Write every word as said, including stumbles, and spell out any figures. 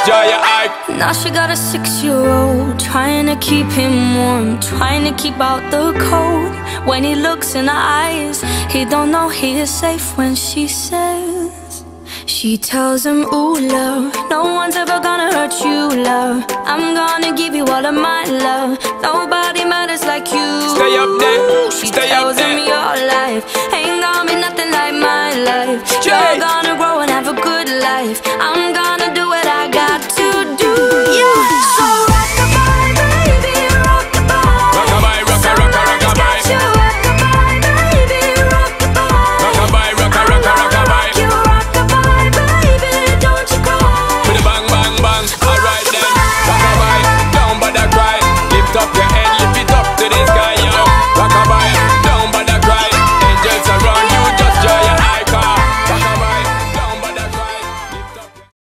Joy Art. Now she got a six-year-old, trying to keep him warm, trying to keep out the cold. When he looks in her eyes, he don't know he is safe when she says, she tells him, ooh, love, no one's ever gonna hurt you, love. I'm gonna give you all of my love. Nobody matters like you. Stay up there, she stay tells up there. him your life ain't gonna be nothing like my life. Jay. You're gonna grow and have a good life. I'm